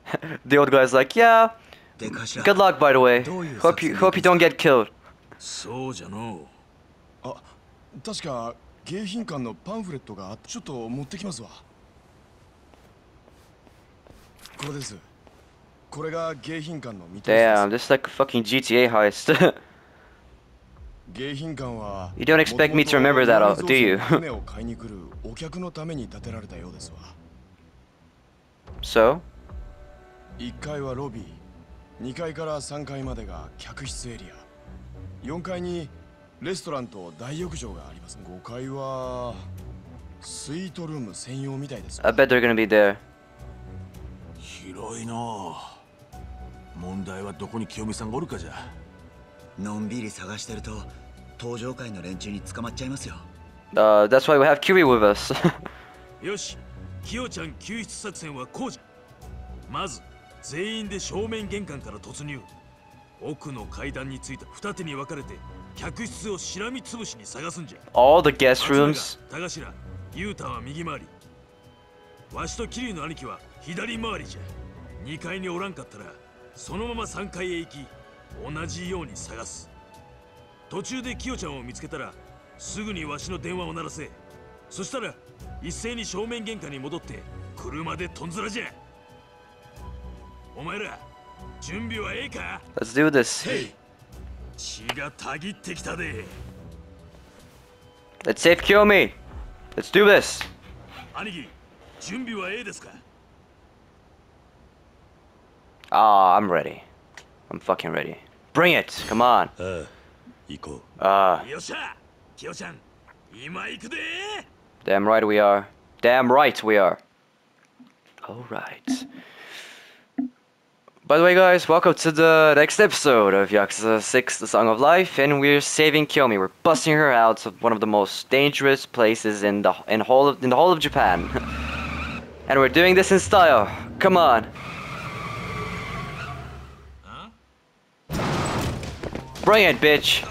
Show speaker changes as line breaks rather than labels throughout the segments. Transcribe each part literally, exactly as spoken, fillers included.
The old guy's like, yeah, good luck by the way. Hope you hope you don't get killed.
そうじゃのう。
あ、確か迎賓館のパンフレットがちょっと持ってきますわ。これです。これが迎賓館の見通しです。
Damn, this is like a fucking G T A heist.
迎賓館は
You don't expect me to remember that, do you?
船を買いに来るお客のために建てられたようですわ。
So?
いっかいはロビー、にかいからさんかいまでが客室エリア、よんかいにレストランと大浴場があります。ごかいはスイートルーム専用みたいです。
I bet they're gonna be there.
広いのう。問題はどこに清美さんがおるかじゃ。
のんびり探してると登場会の連中に捕まっちゃいますよ。
Uh, that's why we have Curie with us.
よし、清ちゃん救出作戦はこうじゃ。まず全員で正面玄関から突入。奥の階段についた二手に分かれて客室をしらみつぶしに探すんじゃ。
All the guest rooms.
田頭、雄太は右回り。わしと桐生の兄貴は左回りじゃ。にかいにおらんかったらそのままさんかいへ行き同じように探す。途中で清ちゃんを見つけたらすぐにわしの電話を鳴らせ。そしたら一斉に正面玄関に戻って車でとんずらじゃ。お前ら準備はええか？
Let's do this.
血がたぎってきたで。
Let's save Kiyomi. Let's do this.
兄貴、準備はええですか？
Ah, I'm ready. I'm fucking ready. Bring it. Come on.
ああ、行こう。
Ah.
よっしゃ、清ちゃん、今行くで。
Damn right we are. Damn right we are. All right. By the way, guys, welcome to the next episode of Yakuza six, The Song of Life, and we're saving Kiyomi. We're busting her out of one of the most dangerous places in the in whole of, in the whole of Japan, and we're doing this in style. Come on.
Huh?
Bring it, bitch.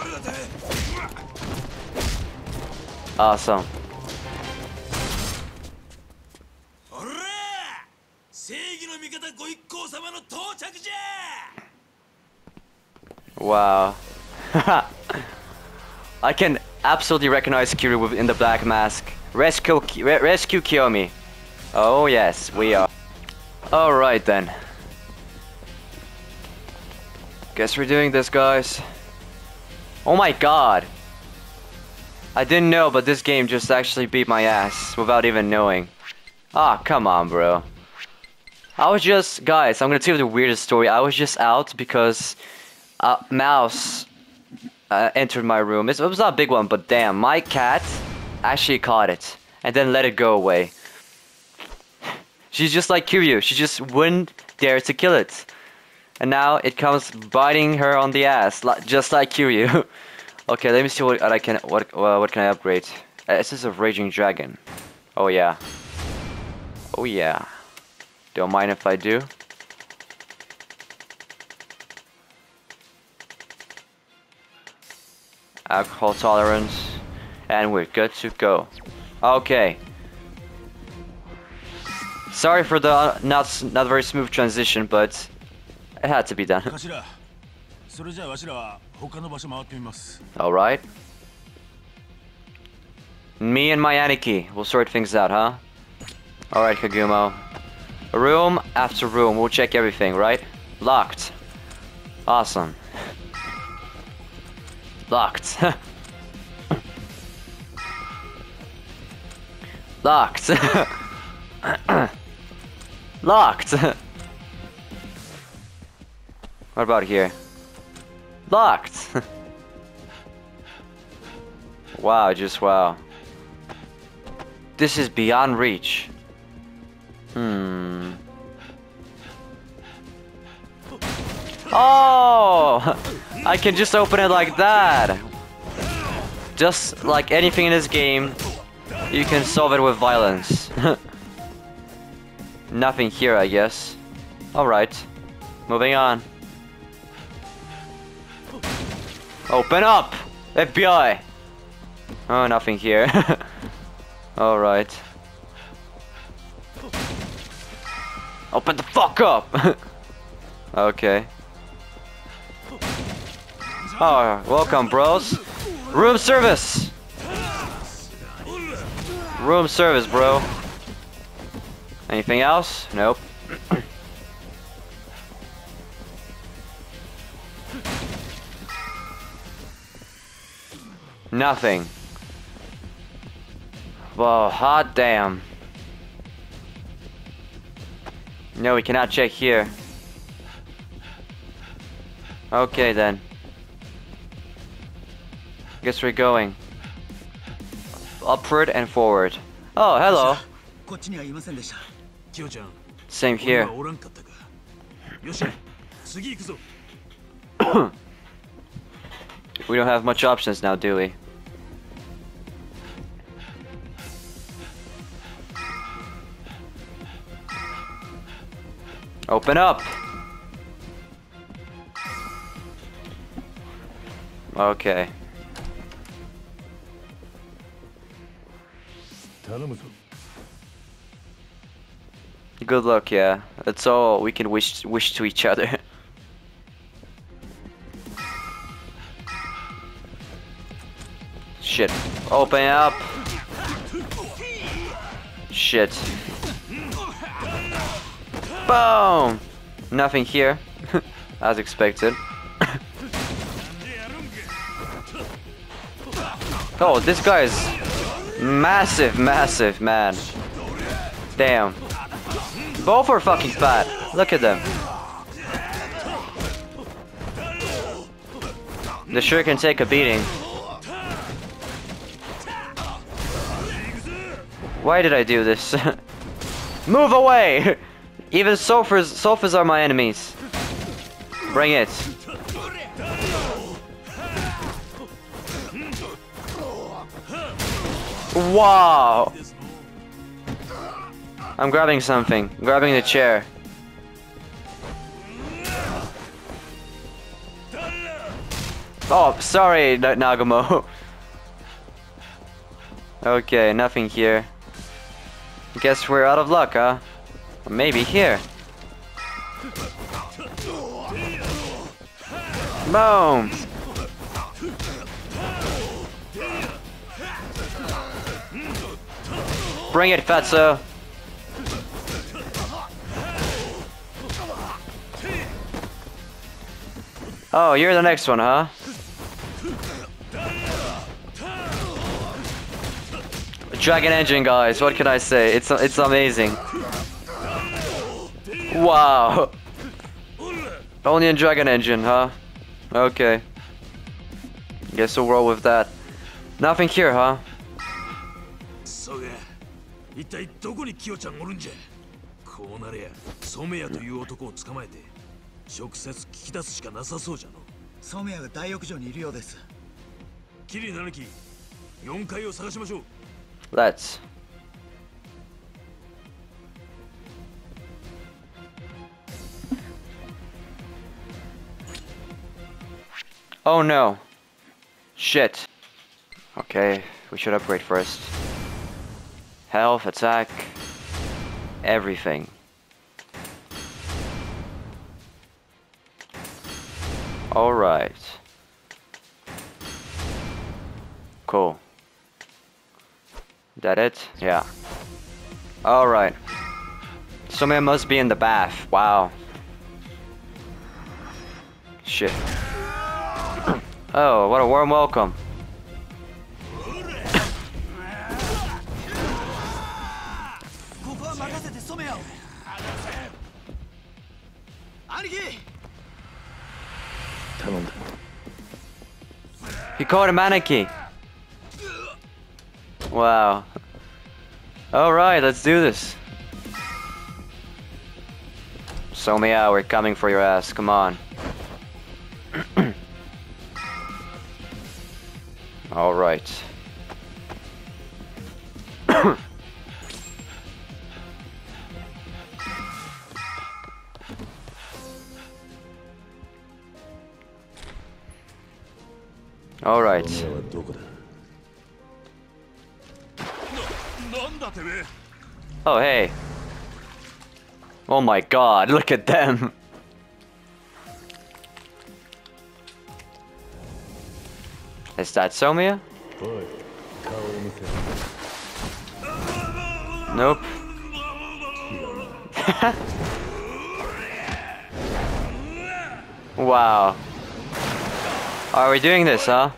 Awesome. Wow. I can absolutely recognize Kiryu in the black mask. Rescue, re rescue Kiyomi. Oh yes, we are. Alright then. Guess we're doing this, guys. Oh my god. I didn't know, but this game just actually beat my ass without even knowing. Ah, come on, bro. I was just, guys, I'm gonna tell you the weirdest story. I was just out because a mouse uh, entered my room. It was not a big one, but damn, my cat actually caught it and then let it go away. She's just like Kiryu. She just wouldn't dare to kill it. And now it comes biting her on the ass, just like Kiryu. Okay, let me see what I can, what, uh, what can I upgrade? Uh, this is a raging dragon. Oh yeah. Oh yeah. Don't mind if I do. Alcohol tolerance, and we're good to go. Okay. Sorry for the uh, not not very smooth transition, but it had to be done. All right. Me and my Aniki will sort things out, huh? All right, Kagumo. Room after room, we'll check everything, right? Locked. Awesome. Locked. Locked. Locked. What about here? Locked. Wow, just wow. This is beyond reach. Hmm. Oh! I can just open it like that. Just like anything in this game, you can solve it with violence. Nothing here, I guess. Alright. Moving on. Open up! F B I! Oh, nothing here. Alright. Open the fuck up! Okay. Oh, welcome, bros. Room service! Room service, bro. Anything else? Nope. Nothing. Well, hot damn. No, we cannot check here. Okay then. Guess we're going upward and forward. Oh, hello.
こっちにはいませんでした。
キヨちゃん、
Same
俺
here.
はおらんかったか。よし、次行くぞ。
We don't have much options now, do we? Open up! Okay.
頼むぞ。
Good luck, yeah. That's all we can wish wish to each other. Shit. Open up! Shit. Boom! Nothing here. As expected. Oh, this guy is massive, massive, man. Damn. Both are fucking fat. Look at them. They sure can take a beating. Why did I do this? Move away! Even sofas, sofas are my enemies. Bring it. Wow! I'm grabbing something. I'm grabbing the chair. Oh, sorry, N Nagamo. Okay, nothing here. Guess we're out of luck, huh? Or maybe here. Boom! Bring it, Fatso! Oh, you're the next one, huh? Dragon engine, guys. What can I say? It's it's amazing. Wow. Only in Dragon engine, huh? Okay. Guess we'll roll with that. Nothing here, huh?
そうが、一体どこにキヨちゃんおるんじゃ。こうなりゃ、染谷という男を捕まえて、直接聞き出すしかなさそうじゃの。
染谷が大浴場にいるようです。
キリナキ、よんかいを探しましょう。
Let's. Oh no. Shit. Okay, we should upgrade first. Health, attack, everything. Alright. Cool. That it? Yeah. Alright. Somebody must be in the bath. Wow. Shit. Oh, what a warm welcome. He caught a mannequin. Wow. Alright, let's do this. Somia, we're coming for your ass. Come on. Alright. Alright. Oh, hey. Oh my god, look at them. Is that Somia? Nope. Wow. Are we doing this, huh?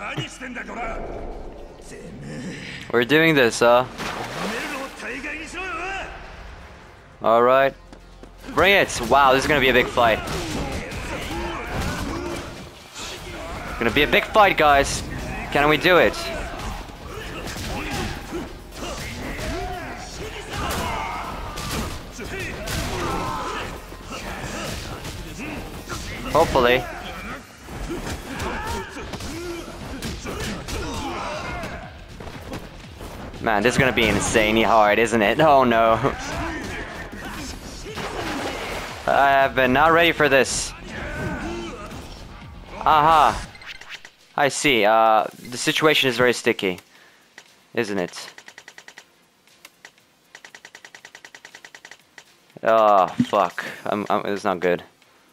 We're doing this, huh? Alright. Bring it! Wow, this is gonna be a big fight. Gonna be a big fight, guys. Can we do it? Hopefully. Man, this is gonna be insanely hard, isn't it? Oh no. I have been not ready for this. Aha. I see. Uh, the situation is very sticky, isn't it? Oh, fuck. I'm, I'm, it's not good.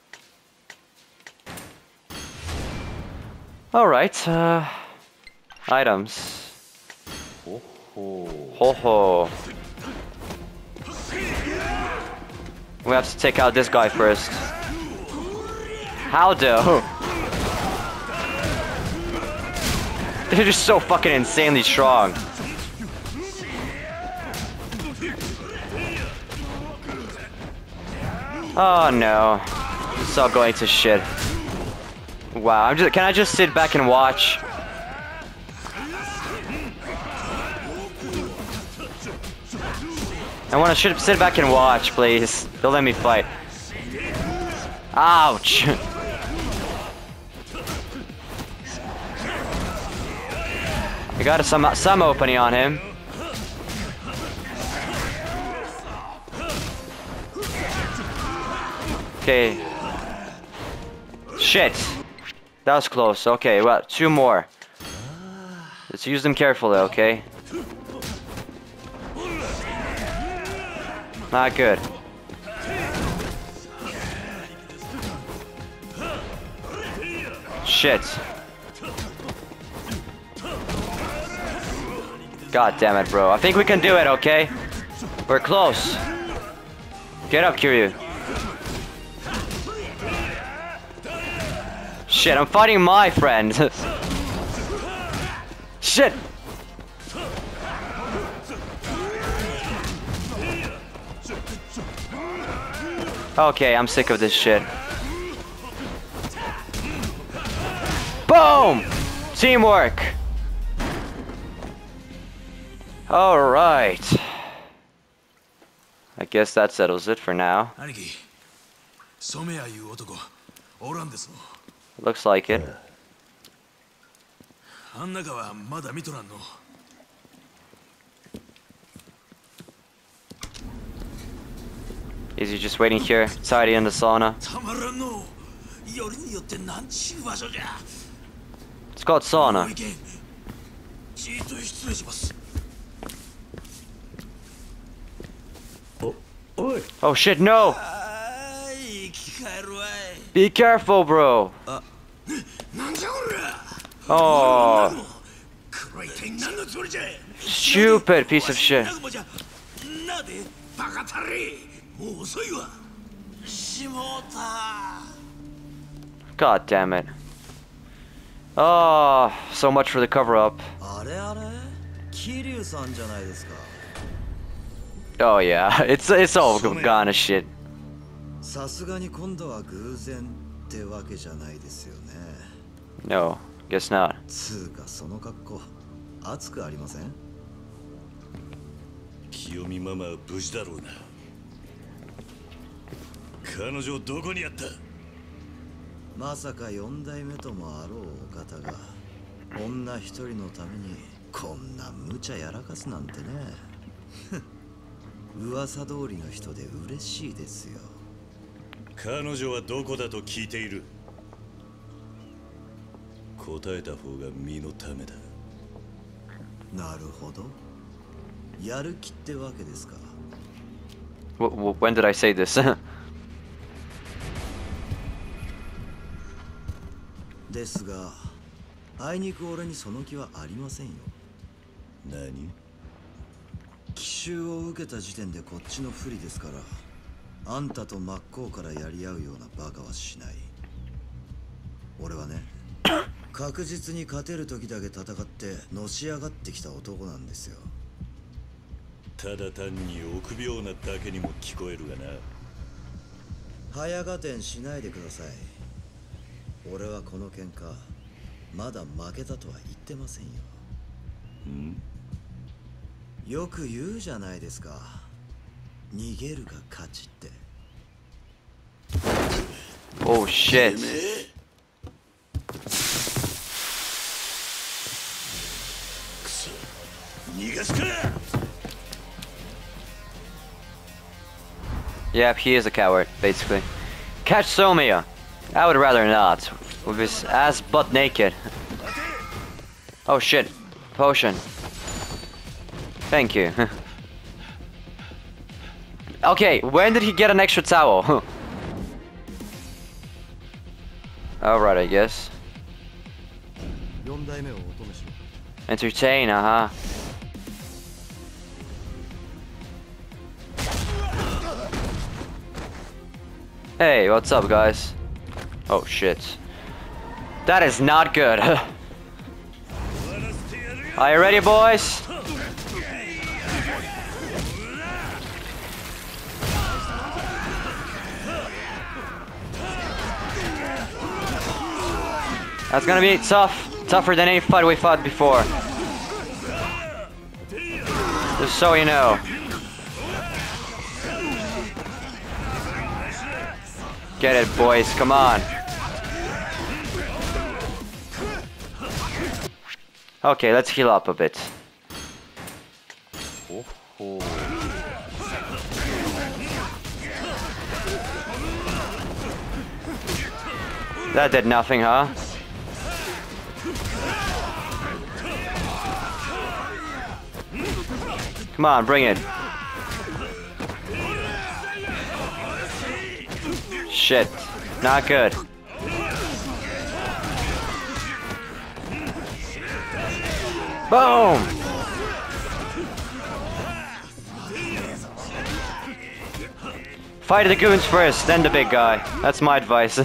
Alright, uh... items. Ho ho. Ho ho. We have to take out this guy first. How though? They're just so fucking insanely strong. Oh no. It's all going to shit. Wow, I'm just can I just sit back and watch? I wanna sh sit back and watch, please. Don't let me fight. Ouch! I got some some opening on him. Okay. Shit. That was close. Okay, well, two more. Let's use them carefully, okay? Not good. Shit. God damn it, bro. I think we can do it, okay? We're close. Get up, Kiryu. Shit, I'm fighting my friend. Shit. Okay, I'm sick of this shit. Boom! Teamwork! Alright. I guess that settles it for now. Looks like it. Is he just waiting here, tidy in the sauna? It's called sauna. Oh shit, no! Be careful, bro! Oh. Stupid piece of shit. God damn it. Oh, so much for the cover-up. Oh yeah, it's it's all gone to shit. No, guess not. W w when did I say this?
ですが、あいにく俺にその気はありませんよ。
何？
奇襲を受けた時点でこっちの不利ですから、あんたと真っ向からやり合うようなバカはしない。俺はね、確実に勝てる時だけ戦ってのし上がってきた男なんですよ。
ただ単に臆病なだけにも聞こえるがな。
早合点しないでください。俺はこの喧嘩まだ負けたとは言ってませんよ。
ん？
よく言うじゃないですか。逃げるが勝ちって。
Oh shit.
くそ、逃がすか。
Yep, he is a coward, basically. Catch Somiya. I would rather not, with his ass butt naked. Oh shit, potion. Thank you. Okay, when did he get an extra towel? Alright, I guess. Entertain, uh-huh. Hey, what's up, guys? Oh shit. That is not good. Are you ready, boys? That's gonna be tough. Tougher than any fight we fought before. Just so you know. Get it, boys. Come on. Okay, let's heal up a bit. Oh, oh. That did nothing, huh? Come on, bring it. Shit. Not good. Boom! Fight the goons first, then the big guy. That's my advice.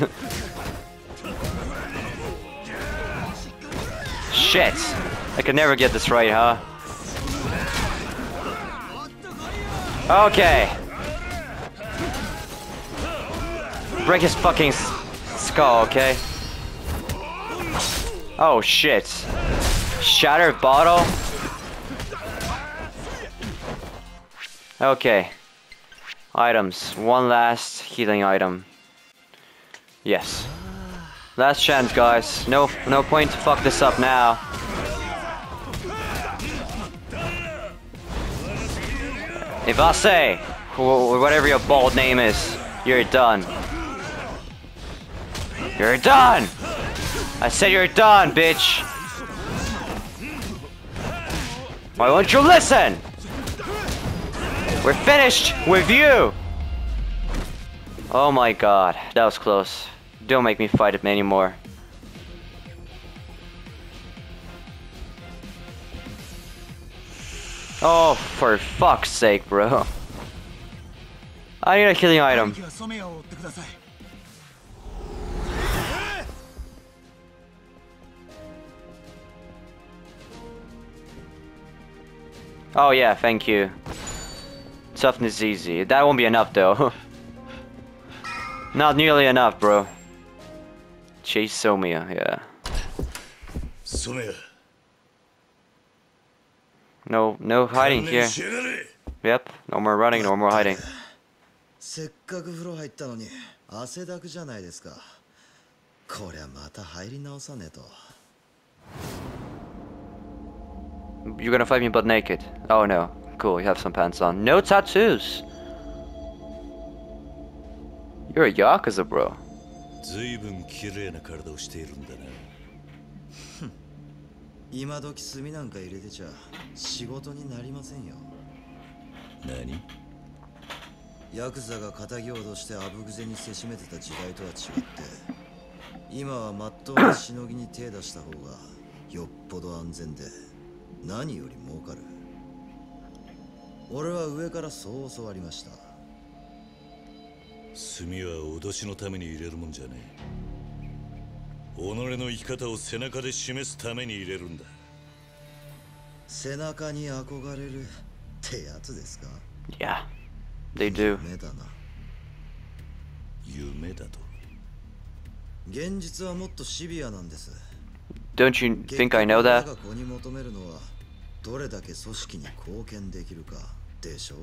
Shit! I could never get this right, huh? Okay. Break his fucking s skull, okay? Oh shit. Shattered bottle? Okay. Items. One last healing item. Yes. Last chance, guys. No no point to fuck this up now. If I say, wh whatever your bald name is, you're done. You're done! I said you're done, bitch! Why won't you listen? We're finished with you! Oh my god, that was close. Don't make me fight him anymore. Oh, for fuck's sake, bro. I need a healing item. Oh yeah, thank you. Toughness is easy. That won't be enough though. Not nearly enough, bro. Chase Somiya, yeah.
Somiya.
No, no hiding here. Yep, no more running, no more hiding.
せっかく風呂入ったのに汗だくじゃないですか。こりゃまた入り直さねえと。
You're gonna fight me butt naked. Oh no. Cool, you have some pants on. No tattoos! You're a Yakuza, bro.
随分綺麗な体をしているんだな。
今時炭なんか入れてちゃ仕事になりませんよ。
何？
ヤクザが仇をしてあぶぐぜにせしめてた時代とは違って今はまっとうなしのぎに手出した方がよっぽど安全で何より儲かる。俺は上からそう教わりました。
炭は脅しのために入れるもんじゃねえ。己の生き方を背中で示すために入れるんだ。
背中に憧れるってやつですか？
Yeah, they do.
夢だな。
夢だと。
現実はもっとシビアなんです。
Don't you think I know that?
ここに求めるのはどれだけ組織に貢献できるかでしょ。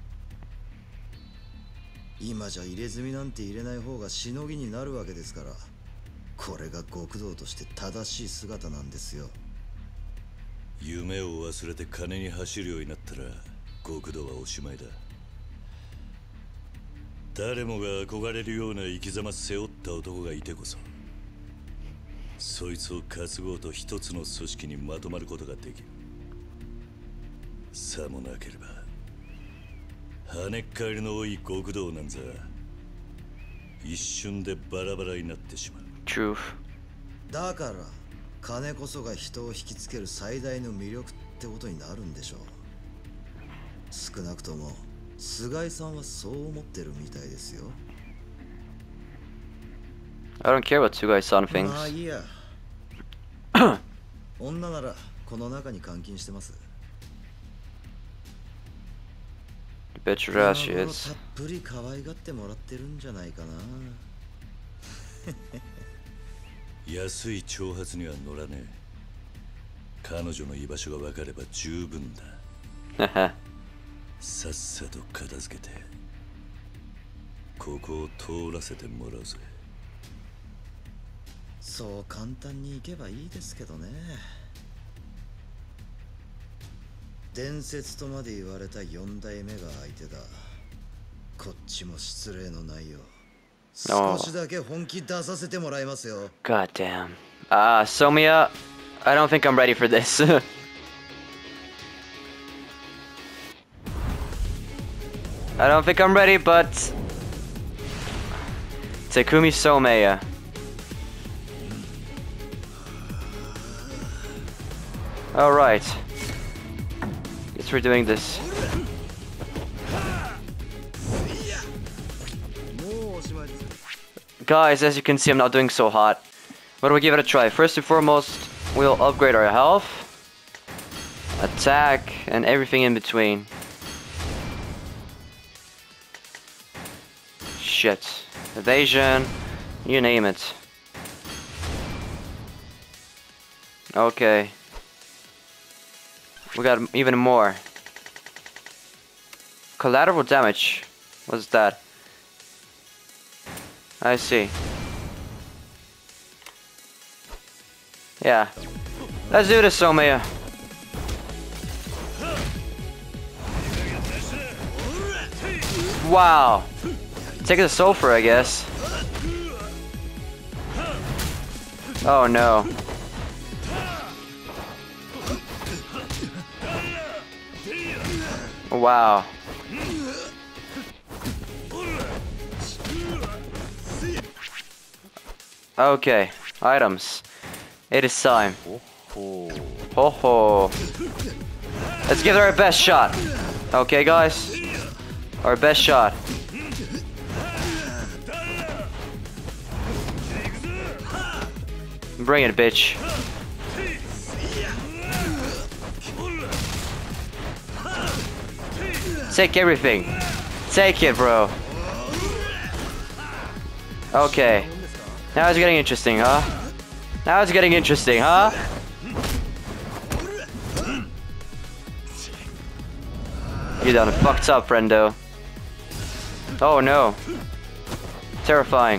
今じゃ入れ墨なんて入れない方がしのぎになるわけですから、これが極道として正しい姿なんですよ。
夢を忘れて金に走るようになったら極道はおしまいだ。誰もが憧れるような生き様背負った男がいてこそ、そいつを担ごうと一つの組織にまとまることができる。さもなければ跳ねっ返りの多い極道なんざ一瞬でバラバラになってしまう。
Truth.
だから金こそが人を引きつける最大の魅力ってことになるんでしょう。少なくとも菅井さんはそう思ってるみたいですよ。
I don't care what Sugai-san
まあ
thinks.
いいや。女ならこの中に監禁してます。
Bet your ass she
今頃
is.
たっぷり可愛がってもらってるんじゃないかな。
安い挑発には乗らねえ。彼女の居場所が分かれば十分だ。さっさと片付けてここを通らせてもらうぜ。
そう簡単に行けばいいですけどね。伝説とまで言われた四代目が相手だ。こっちも失礼のないよう少しだけ本気出させてもらいますよ。
God damn. Ah, Somiya, I don't think I'm ready for this. I don't think I'm ready, but Takumi Somiya. All right. Guess we're doing this. Guys, as you can see, I'm not doing so hot. But we'll give it a try. First and foremost, we'll upgrade our health, attack, and everything in between. Shit. Evasion, you name it. Okay. We got even more. Collateral damage. What's that? I see. Yeah. Let's do this, Somiya. Wow. Take the sulfur, I guess. Oh no. Wow. Okay, items. It is time. Ho ho. Let's give it our best shot. Okay, guys? Our best shot. Bring it, bitch. Take everything. Take it, bro. Okay. Now it's getting interesting, huh? Now it's getting interesting, huh? You done fucked up, friendo. Oh no. Terrifying.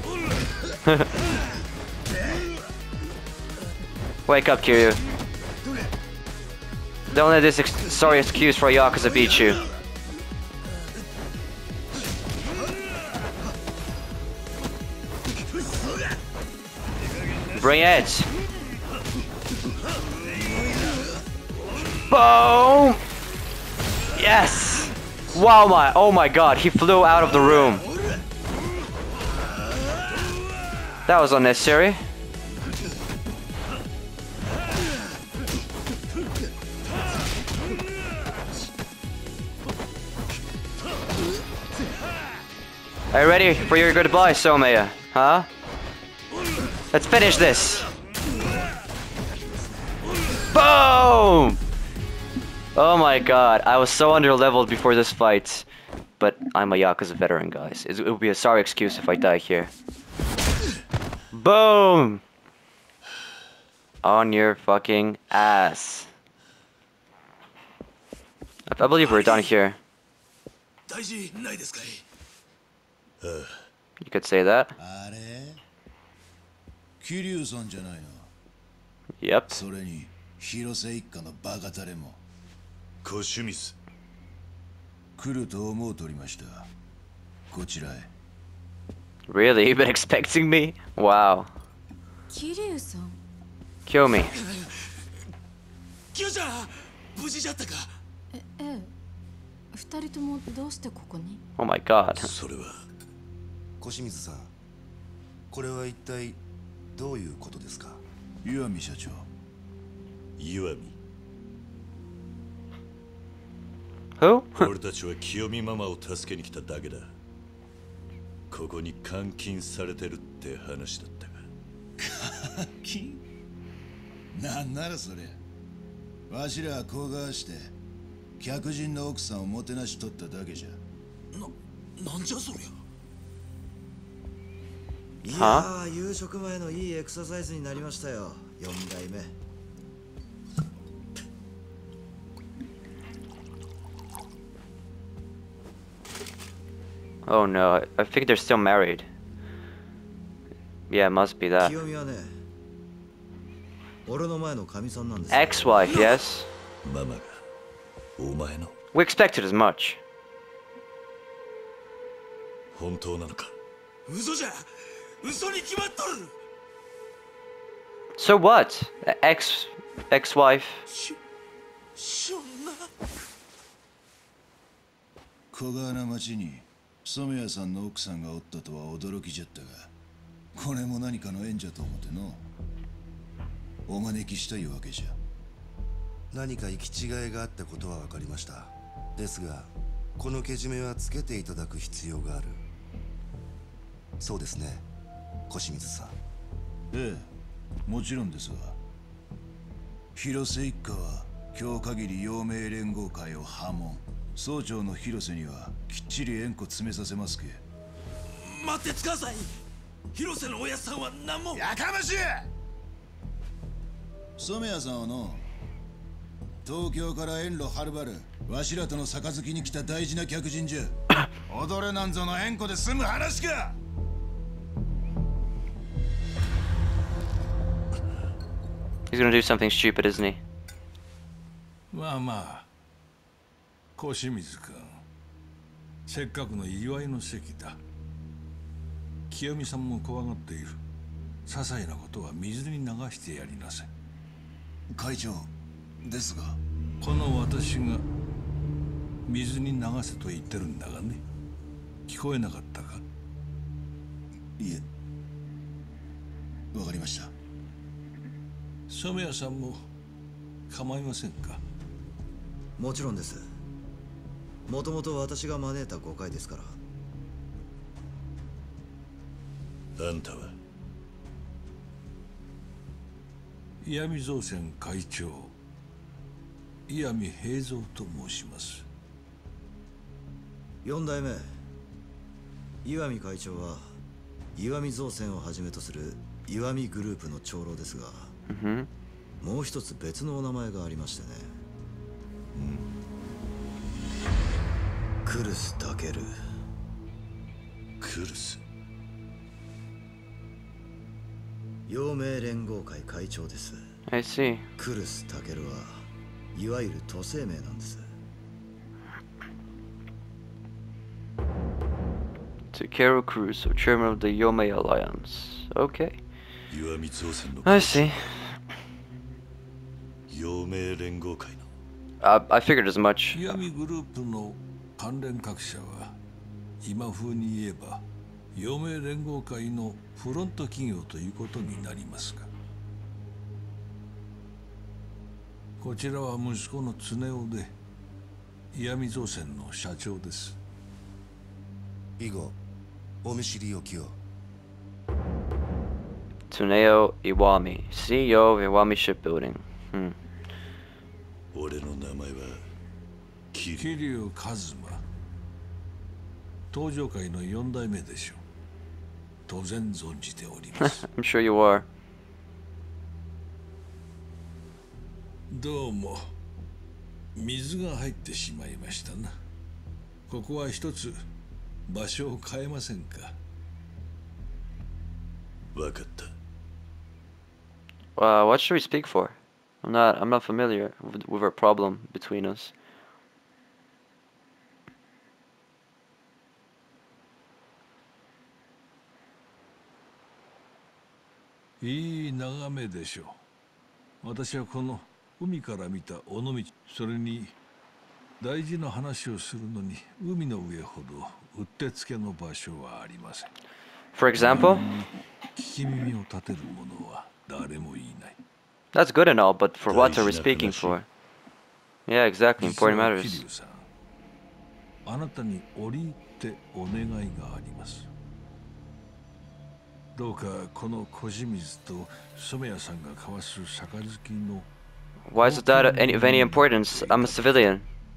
Wake up, Kiryu. Don't let this ex sorry excuse for Yakuza beat you. Bring it! Boom! Yes! Wow, my, oh my god, he flew out of the room. That was unnecessary. Are you ready for your goodbye, Somaya? Huh? Let's finish this. Boom! Oh my god, I was so underleveled before this fight. But I'm a Yakuza veteran, guys. It would be a sorry excuse if I die here. Boom! On your fucking ass. I believe we're done here. You could say that. Yep. Really? You've been expecting me? Wow. Kill me. Oh my god.
小清水さん、これは一体どういうことですか？
岩見社長。
岩見。
Who?
俺たちは清美ママを助けに来ただけだ。ここに監禁されてるって話だったが。
監禁？なんならそれ。わしらはこうがして客人の奥さんをもてなしとっただけじゃ。
な、なんじゃそりゃ。
いやー、夕食前のいいエクササイズになりましたよ、よん代目。
Oh no, I think they're still married. Yeah, it must be that.
清美はね、俺の前の神さんなんです。
Ex-wife, yes?
ママがお前の
We expected as much.
本当なのか？
嘘じゃ。嘘に決まっとる。
So what? Ex ex-wife?
し、そんな。
小川な町に染谷さんの奥さんがおったとは驚きじゃったが、これも何かの縁じゃと思っての。お招きしたいわけじゃ。
何か行き違いがあったことは分かりました。ですが、このけじめはつけていただく必要がある。そうですね、小清水さん。
ええ、もちろんですわ。広瀬一家は今日限り陽明連合会を破門。総長の広瀬にはきっちり縁故詰めさせますけ。
待ってください。広瀬のおやさんは何も。
やかましい。染谷さんはの、東京から遠路はるばるわしらとの杯に来た大事な客人じゃ。踊れなんぞの縁故で済む話か。
He's gonna do something stupid, isn't he?
まあまあ、小清水君、せっかくの祝いの席だ。清美さんも怖がっている。些細なことは水に流してやりなさい。
会長ですが、
この私が水に流せと言ってるんだがね。聞こえなかったか？
いえ、わかりました。
染谷さんも構いませんか？
もちろんです。もともと私が招いた誤解ですから。
あんたは
石見造船会長石見平蔵と申します。
よん代目石見会長は石見造船をはじめとする石見グループの長老ですが、
Mm-hmm.
もう一つ別のお名前がありましてね。うん、クルスタケル。
クルス。
陽明連合会会長です。
I see.
クルスタケルはいわゆる都政名なんです。
Takeru Cruz, chairman of the Yomei Alliance. Okay.
岩見造船の
I see.
陽明連合会の
Uh, I figured as much.
石見グループの関連各社は今風に言えば陽明連合会のフロント企業ということになりますが、こちらは息子の常雄で岩見造船の社長です。
以後お見知りおきを。
Tsuneo Iwami, C E O of Iwami Shipbuilding. Hmm.
俺の名前は桐
生一馬。登場界の四代目でしょう。当然存じております。
I'm sure you are.
どうも水が入ってしまいましたな。ここは一つ場所を変えませんか。
分かった。
Uh, what should we speak for? I'm not. I'm not familiar with, with our problem between us.
いい眺めでしょう。私はこの海から見た尾道、それに大事な話をするのに海の上ほどうってつけの場所はありません。
For example?
聞き耳を立てる者は誰もいない。
That's good and all, but for what are we speaking for? Yeah, exactly. Important
桐
matters.
生さん、あなたに折り入ってお願いがあります。どうかこの小清水と染谷さんが交わす杯の
Why is that of any, of any importance? I'm a civilian.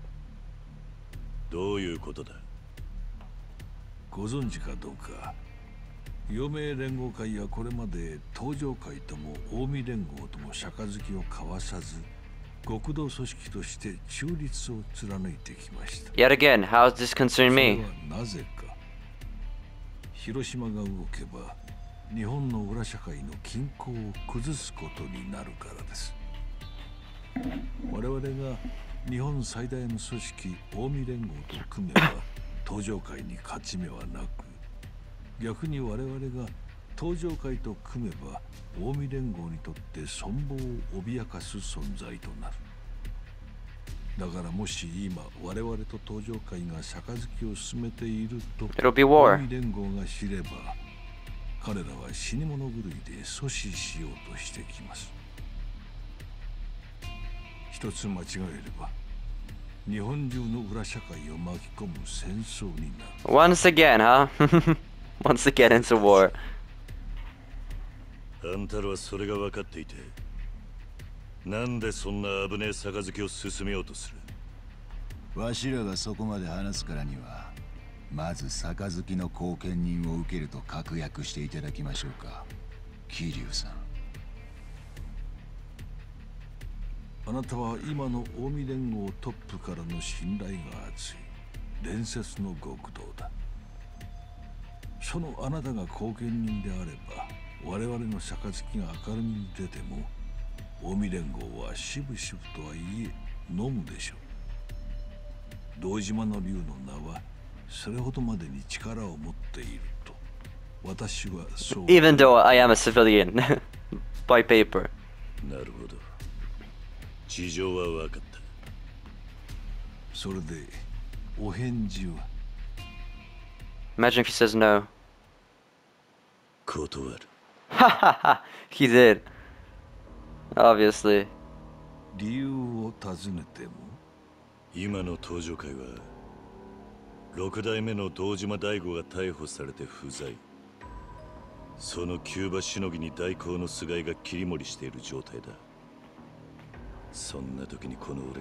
どういうことだ。
ご存知かどうか、陽明連合会はこれまで東上会とも近江連合とも杯を交わさず、極道組織として中立を貫いてきました。
Yet again, how does this concern
それ
me?
はなぜか。広島が動けば日本の裏社会の均衡を崩すことになるからです。我々が日本最大の組織近江連合と組めば東上会に勝ち目はなく、逆に我々が東上会と組めば近江連合にとって存亡を脅かす存在となる。だからもし今我々と東上会が杯を進めていると
It'll be war.
近江連合が知れば、彼らは死に物狂いで阻止しようとしてきます。一つ間違えれば日本中の裏社会を巻き込む戦争になる。
Once again, huh? Once again into war.
あんたらはそれが分かっていて、なんでそんな危ねえ杯を進めようとする。
わしらがそこまで話すからには、まず杯の後見人を受けると確約していただきましょうか、桐生さん。
あなたは今の近江連合トップからの信頼が厚い伝説の極道だ。そのあなたが後見人であれば、我々の杯が明るみに出ても近江連合はしぶしぶとはいえ飲むでしょう。堂島の竜の名はそれほどまでに力を持っていると私はそう。
Even though I am a civilian by paper.
なるほど。事情は分かった。
それでお返事は。
Imagine if he says no.
断る。
Hahaha, he did. Obviously.
理由を尋ねても。
今の東上会は六代目の堂島大吾が逮捕されて不在。そのキューバしのぎに代行の菅井が切り盛りしている状態だ。そんな時にこの俺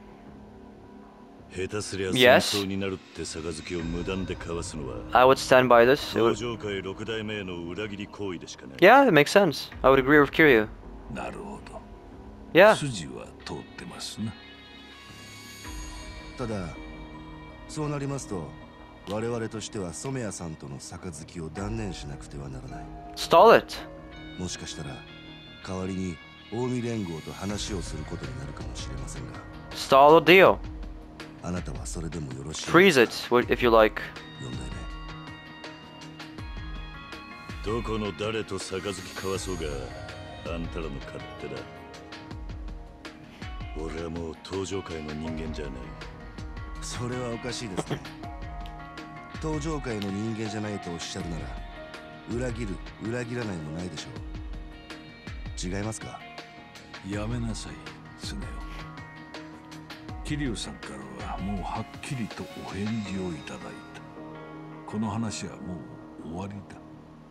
が下手すりゃ戦争になるって杯を無断で交わすのは
I would stand by this. It
登
would...
場界六代目への裏切り行為でしかない。
Yeah, it makes sense. I would agree with Kiryu.
なるほど。
Yeah.
筋は通ってますな。
ただそうなりますと我々としては染谷さんとの杯を断念しなくてはならない。
Stall it.
もしかしたら代わりに近江連合と話をすることになるかもしれませんが、
Stall the deal.
あなたはそれでもよろしい。
Freeze it if you like.
四代
どこの誰と杯交わそうがあんたらの勝手だ。俺はもう登場界の人間じゃない。
それはおかしいですね。登場界の人間じゃないとおっしゃるなら、裏切る裏切らないもないでしょう。違いますか？
やめなさい、スネ夫。桐生さんからはもうはっきりとお返事をいただいた。この話はもう終わりだ。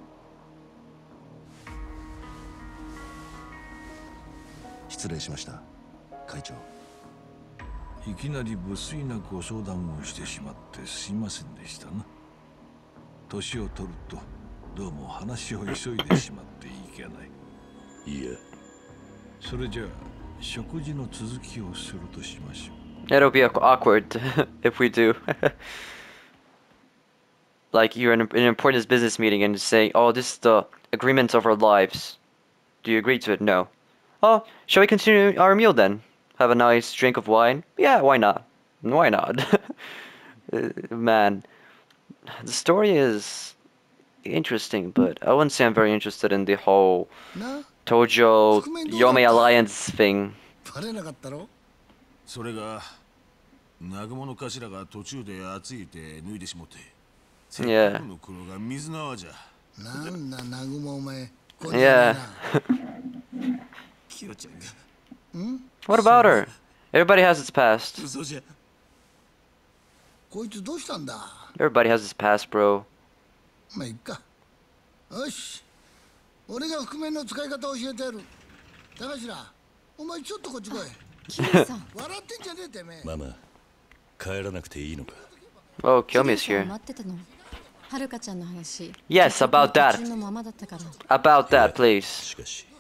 失礼しました、会長。
いきなり無粋なご相談をしてしまってすいませんでしたな。年を取るとどうも話を急いでしまっていけない。
いや、
それじゃあ食事の続きをするとしましょう。
It'll be awkward if we do. Like you're in an important business meeting and saying, "Oh, this is the agreement of our lives. Do you agree to it?" No. Oh, shall we continue our meal then? Have a nice drink of wine? Yeah, why not? Why not? Man, the story is interesting, but I wouldn't say I'm very interested in the whole Tojo Yome Alliance thing.
バレなかったろ？
それが南雲の頭が途中で熱いて脱いでしもって。せっかくの黒が水の泡じゃ。
なんだ南雲お前。
Yeah.
キヨちゃんが。
What about her? Everybody has its past.
嘘じゃ。
こいつどうしたんだ？
Everybody has its past, bro.
まあいっか。よし。俺が覆面の使い方を教えてやる。高頭、お前ちょっとこっち来い。
キヨさん。
笑ってんじゃねえてめえ。
ママ、帰らなくていいのか？
Oh, Kyomi's here.
待ってたの。はるかちゃんの話。
Yes, about that.
途中のままだったから。
About that, please.
しかし、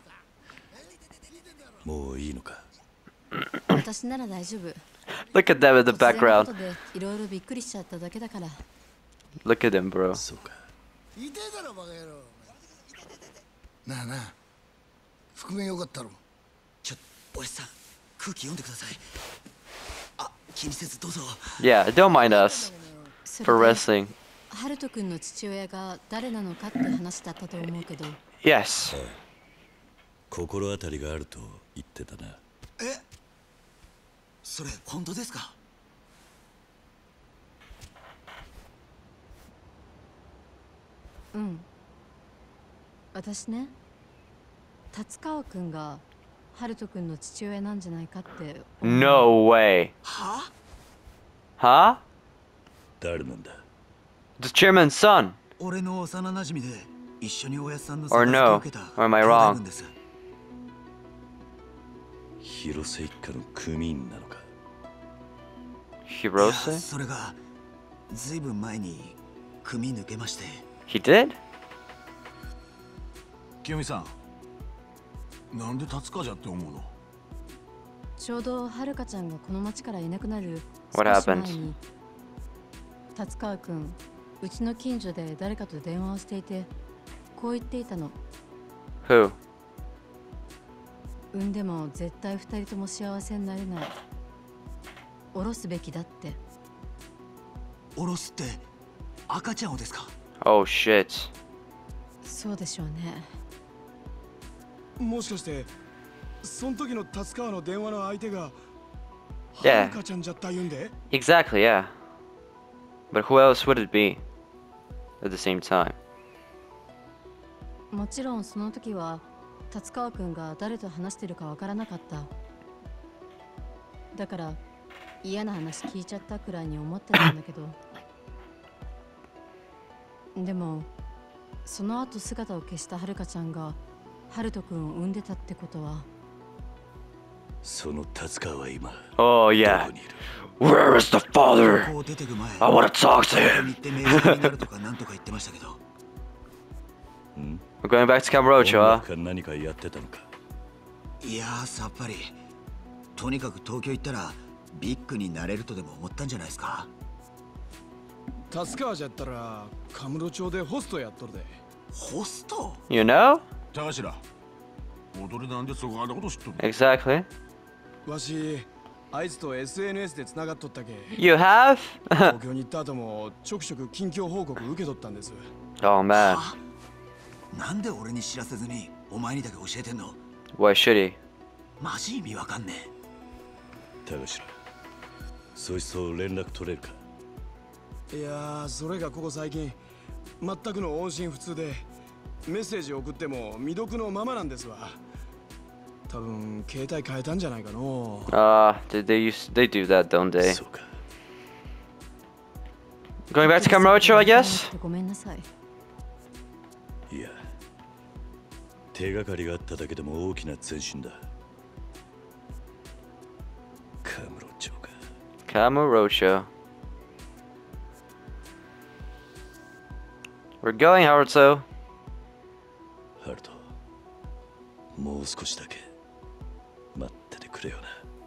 もういいのか？
私なら大丈夫。
Look at them in the
突然の
background.
ことでいろいろびっくりしちゃっただけだから。
Look at him, bro.
そうか。
痛えだろバカ野郎。なあなあ。覆面よかったろ。
ちょ、おやさん、空気読んでください。あ、気にせずどうぞ。
Yeah, don't mind us
そ
for
れで
wrestling.
ハルト君の父親が誰なのかって話だったと思うけど。
Yes.
心当たりがあると言ってたな。
え、それ本当ですか？
うん。私ね、達川君がハルト君の父親なんじゃないかって思う。
No way.
は？
Huh?
誰なんだ？
The chairman's son.
俺の幼馴染で一緒におやさんの
Or
杯
no.
を受けた
Or am I
兄弟
wrong?
分です。
広瀬一家の組員なのか？
いや、
Hirose?
それがずいぶん前に組抜けまして。
He did?
清美さん、なんで立つかじゃって思うの？
ちょうどはるかちゃんがこの町からいなくなる
What
少し前
happened?
に達川君、うちの近所で誰かと電話をしていて、こう言っていたの。
Who?
産んでも絶対二人とも幸せになれない。下ろすべきだって。
おろすって赤ちゃんをですか？
Oh shit.
そうでしょうね。
もしかしてその時の達川の電話の相手が
Yeah.
はるかちゃんじゃった言うんで？
Exactly, yeah. But who else would it be at the same time?
もちろんその時は達川君が誰と話してるかわからなかった。だから嫌な話聞いちゃったくらいに思ってたんだけど。でもその後姿を消したはるかちゃんがハルト君を産んでたってことは。
その達川は今
Oh
ど
yeah.
こにいる？
Where is the father?
こう出てく前、
I wanna talk to
ここ
him.
に行って名人になるとかなんとか言ってましたけど。
We're going back to Kamurocho,
音
huh?
楽か何かやってたのか？
いやー、さっぱり。とにかく東京行ったらビッグになれるとでも思ったんじゃないですか？
達川じゃったらカムロ町でホストやっとるで。
ホスト？
You know?
高頭、踊りなんでそこあんなこと知っとるの？
Exactly.
わしあいつと エスエヌエス でつながっとったけ。
You have?
東京に行った後もちょくちょく近況報告受け取ったんです。
Oh man.
あ、なんで俺に知らせずにお前にだけ教えてんの？
Why should he?
マジ意味わかんねえ。
高頭、 そいつと連絡取れるか？
いやー、それがここ最近全くの音信不通で、メッセージ送っても未読のままなんですわ。多分携帯変えたんじゃないかの。
Ah, uh, they they use they do that, don't they?
そうか。
Going back to Kamurocho, I guess.
ごめんなさい。
いや、手がかりがあっただけでも大きな前進だ。カムロ町か。
Kamurocho. We're going, Haruto.
ハルト、もう少しだけ待っててくれよな。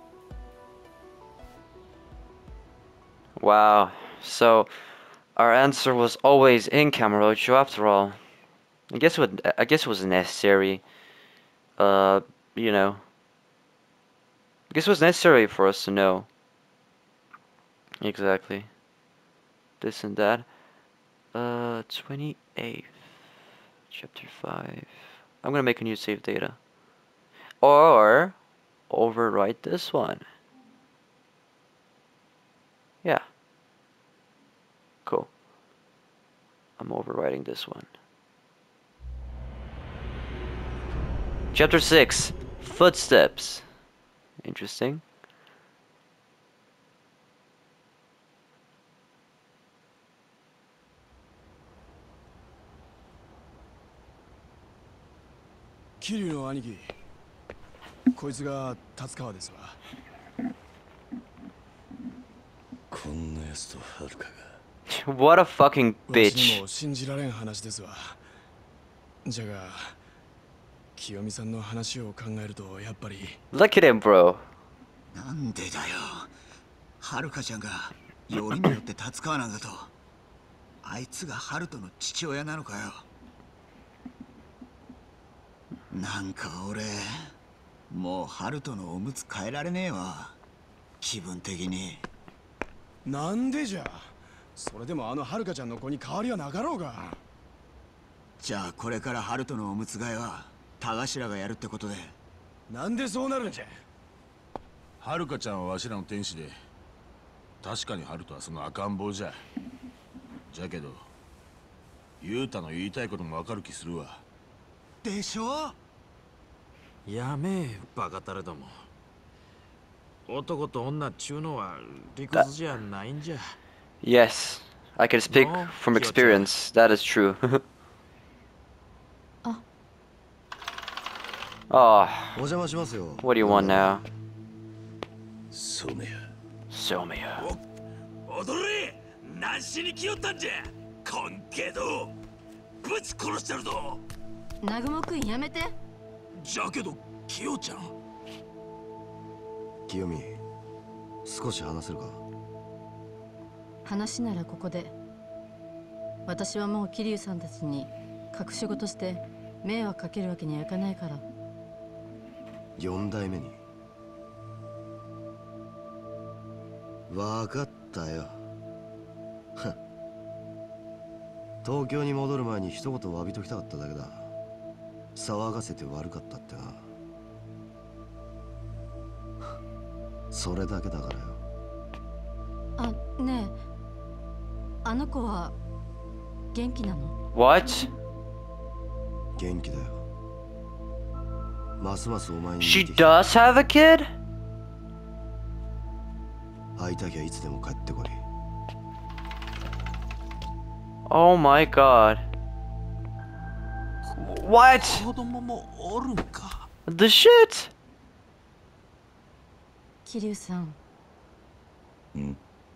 Wow. So our answer was always in Kamurocho after all. I guess it would, I guess it was necessary. Uh, you know. I guess it was necessary for us to know. Exactly. This and that. Uh, twenty-eighth. Chapter five. I'm gonna make a new save data. Or overwrite this one. Yeah. Cool. I'm overwriting this one. Chapter six. Footsteps. Interesting.
Kiryuの兄貴、こいつが達川ですわ。
こんなやつとはるかが。
What a fucking
私に
bitch.
も信じられん話ですわ。じゃが、清美さんの話を考えるとやっぱり。
Look at him, bro.
なんでだよ。はるかちゃんがよりによって達川なんだと。あいつがハルトの父親なのかよ。なんか俺もうハルトのおむつ変えられねえわ。気分的に。
なんでじゃ。それでもあのはるかちゃんの子に変わりはなかろうが。
じゃあこれからハルトのおむつ替えは田頭がやるってことで。
なんでそうなるんじゃ。
はるかちゃんはわしらの天使で、確かにハルトはその赤ん坊じゃ。じゃけどユータの言いたいこともわかる気するわ。
でしょ。
やめえ、バカタレども。男と女っちゅうのは理屈じゃないんじゃ。
Yes, I can speak
No,
from experience. That is true. Oh,
お邪魔しますよ。
what do you want now?
そうめや。
Somia.
踊れ。何しに来よったんじゃ。こんけどぶち殺してるぞ。
南雲くんやめて。
じゃけど清ちゃん。
清美、少し話せるか。
話ならここで。私はもう桐生さんたちに隠し事して迷惑かけるわけにはいかないから。
四代目に。わかったよ。東京に戻る前に一言詫びときたかっただけだ。騒がせて悪かったってな。それだけだからよ。
あ、ねえ、あの子は元気なの？
What?
元気だよ。ますますお前に
She does have a kid?
会いたきゃいつでも帰ってこい。
Oh my god. What?
子供もおるんか。
The shit?
桐生さん。
ん？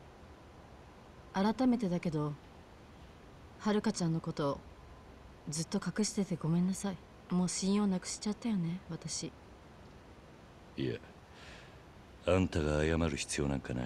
改めてだけど、はるかちゃんのことずっと隠しててごめんなさい。もう信用なくしちゃったよね、私。
いや、あんたが謝る必要なんかない。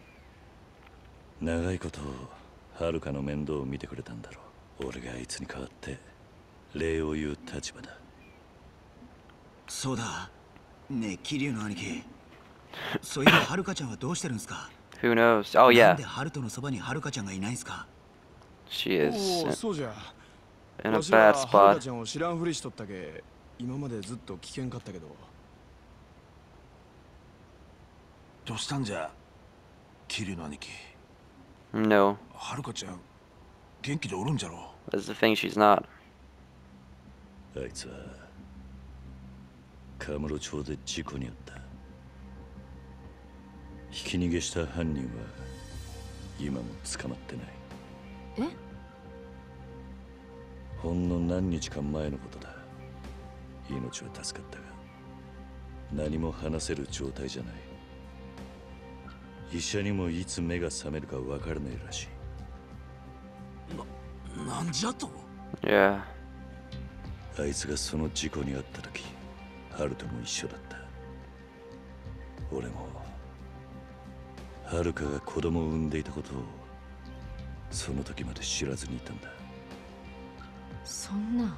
長いことはるかの面倒を見てくれたんだろう。俺があいつに代わって礼を言う立場だ。
そうだ。ねえ桐生の兄貴。そういえばはるかちゃんはどうしてるんですか。
Who knows? Oh
なん
yeah.
でハルトのそばにはるかちゃんがいないんすか。
She is
おお、そうじゃ。
in a
わしら
bad
はるか
spot.
ちゃんを知らんふりしとったけ、今までずっと危険かったけど。
どうしたんじゃ桐生の兄貴。
No.
はるかちゃん元気でおるんじゃろ。
That's the thing, she's not.
あいつはカムロ町で事故に遭った。ひき逃げした犯人は今も捕まってない。
え？
ほんの何日か前のことだ。命は助かったが何も話せる状態じゃない。医者にもいつ目が覚めるか分からねえらしい。
な、なんじゃと？
Yeah.
あいつがその事故に遭った時、ハルトも一緒だった。俺もはるかが子供を産んでいたことをその時まで知らずにいたんだ。
そんな。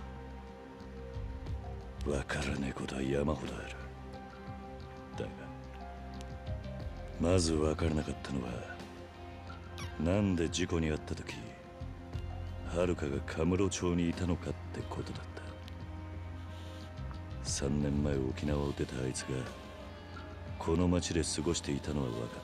分からねえことは山ほどある。だがまず分からなかったのは、なんで事故に遭った時はるかがカムロ町にいたのかってことだった。さんねんまえ沖縄を出たあいつがこの町で過ごしていたのは分かった。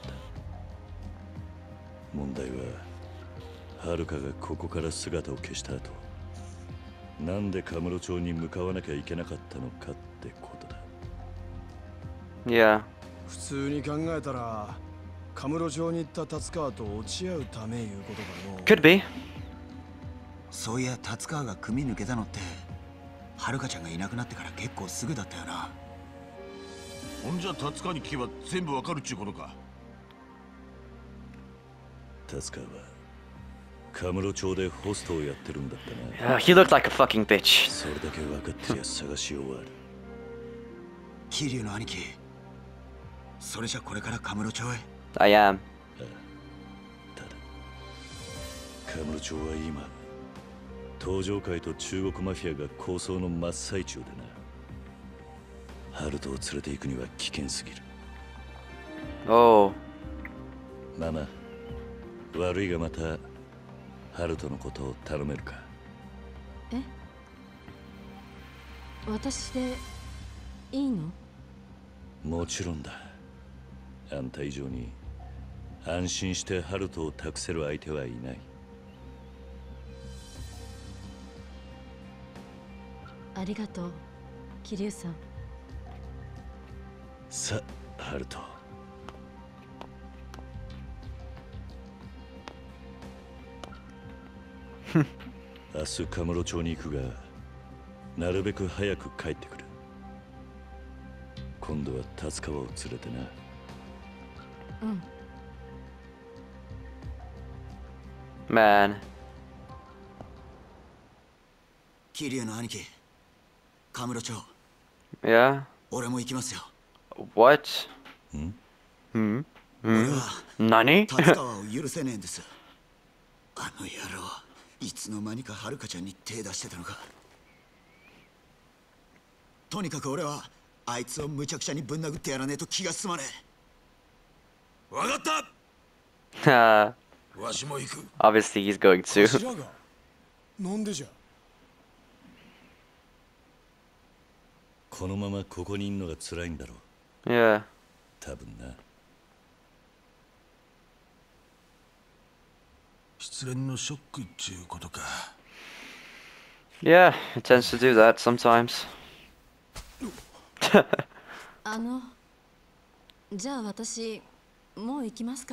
問題ははるかがここから姿を消した後、なんでカムロ町に向かわなきゃいけなかったのかってことだ。
Yeah.
普通に考えたらカムロ町に行った達川と落ち合うためいうことだの。
Could be.
そういや達川が組抜けたのってはるかちゃんがいなくなってから結構すぐだったよな。
ほんじゃ達川に聞けば全部わかるっちゅうことか。
達川はカムロ町でホストをやってるんだったな。
Uh, he looked like a fucking bitch.
それだけ分かってりゃ探し終わる。
桐生の兄貴、それじゃこれからカムロ町へ。
I am.
ただカムロ町は今東上界と中国マフィアが抗争の真っ最中でな。ハルトを連れて行くには危険すぎる。
Oh.
ママ、悪いがまたハルトのことを頼めるか。
え？私でいいの？
もちろんだ。あんた以上に安心してハルトを託せる相手はいない。
ありがとう、桐生さん。
さあ、ハルト。明日カムロ町に行くが、なるべく早く帰ってくる。今度は達川を連れてな。
うん。
Man.
桐生の兄貴、カムロ町。
Yeah.
俺も行きますよ。
What?
ん？
Hmm?
俺
Hmm?
は
Nani?
達川を許せねえんです。あの野郎、いつの間にかはるかちゃんに手出してたのか。とにかく俺はあいつをむちゃくちゃにぶん殴ってやらねえと気が済まね
え。わかった。
Uh,
わしも行く。
obviously he's going to.
頭がなんでじゃ。
このままここにいんのが辛いんだろう。
Yeah.
多分な。
失恋のショックっちゅうことか。
Yeah, it tends to do that sometimes.
あの、じゃあ私もう行きますから。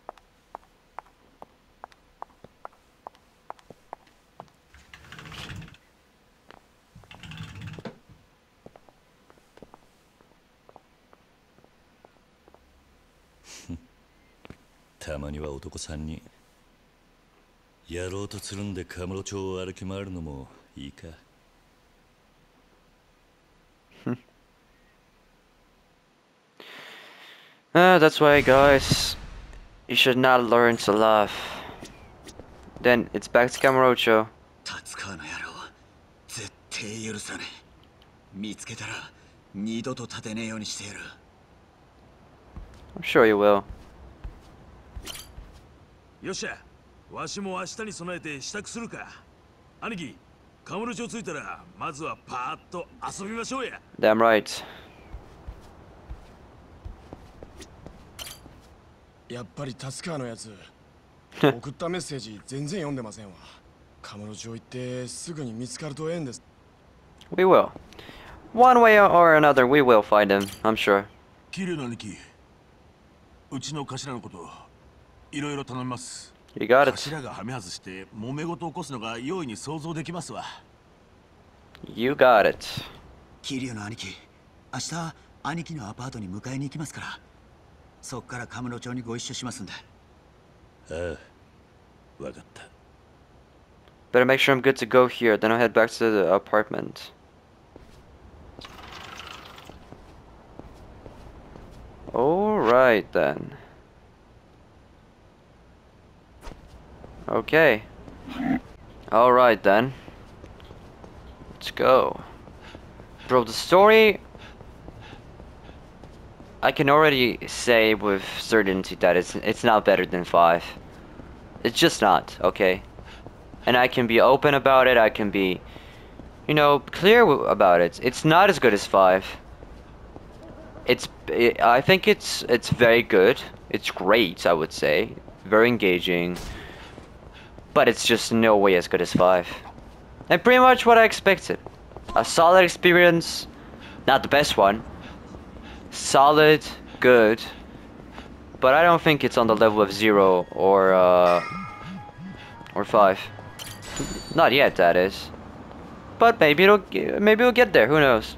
たまには男さんにんやろうとつるんでカムロ町を歩き回るのもいいか。
Uh, that's why, guys, you should not learn to laugh. Then it's back to Camarocho.
達川の野郎、絶対許さねえ。見つけたら二度と立てねえようにしてやる。
I'm sure you will.
よっしゃ、わしも明日に備えて支度するか。兄貴、カムロ町着いたらまずはパーッと遊びましょうや。
Damn right.
やっぱり達川のやつ送ったメッセージ全然読んでませんわ。カムロ町行ってすぐに見つかるとええんです。
We will. One way or another, we will find him, I'm sure.
桐生の兄貴、うちの頭のこといろいろ頼みます。
You got it.
頭がはめ外して揉め事を起こすのが容易に想像できますわ。
You got it.
桐生の兄貴、明日兄貴のアパートに迎えに行きますから、そっからカムロ町にご一緒しますんで。
ああ、わかった。
Better make sure I'm good to go here, then I'll head back to the apartment. Alright then. Okay. Alright then. Let's go. Bro, the story... I can already say with certainty that it's, it's not better than five. It's just not, okay? And I can be open about it, I can be, you know, clear about it. It's not as good as five. It's, it, I think it's, it's very good. It's great, I would say. Very engaging. But it's just no way as good as five. And pretty much what I expected. A solid experience. Not the best one. Solid, good. But I don't think it's on the level of zero or, uh, or five. Not yet, that is. But maybe it'll maybe we'll get there. Who knows?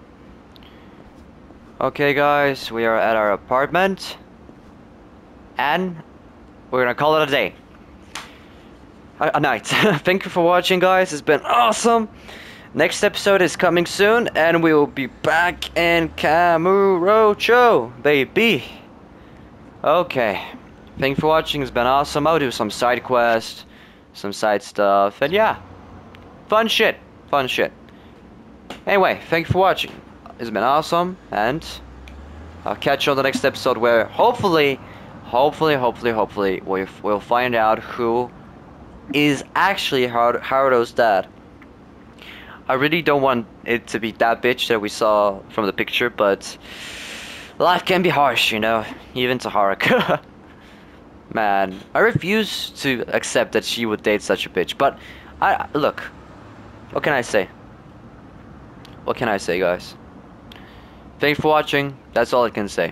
Okay, guys, we are at our apartment, and we're gonna call it a day. A, a night. Thank you for watching, guys. It's been awesome. Next episode is coming soon, and we will be back in Kamurocho, baby. Okay. Thank you for watching. It's been awesome. I'll do some side quests. Some side stuff, and yeah, fun shit, fun shit. Anyway, thank you for watching. It's been awesome, and I'll catch you on the next episode where hopefully, hopefully, hopefully, hopefully, we'll, we'll find out who is actually Har Haruto's dad. I really don't want it to be that bitch that we saw from the picture, but life can be harsh, you know, even to Haruka. Man, I refuse to accept that she would date such a bitch, but I look, what can I say? What can I say, guys? Thanks for watching. That's all I can say.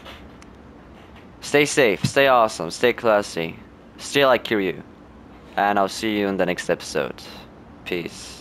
Stay safe, stay awesome, stay classy, stay like Kiryu, and I'll see you in the next episode. Peace.